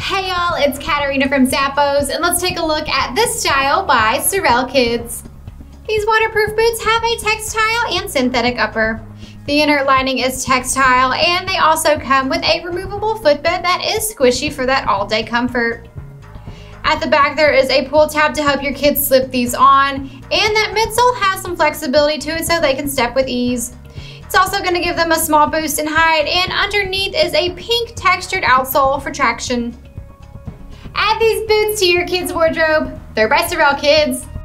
Hey y'all, it's Katarina from Zappos, and let's take a look at this style by SOREL Kids. These waterproof boots have a textile and synthetic upper. The inner lining is textile, and they also come with a removable footbed that is squishy for that all-day comfort. At the back there is a pull tab to help your kids slip these on, and that midsole has some flexibility to it so they can step with ease. It's also going to give them a small boost in height, and underneath is a pink textured outsole for traction. Add these boots to your kids' wardrobe. They're by SOREL Kids.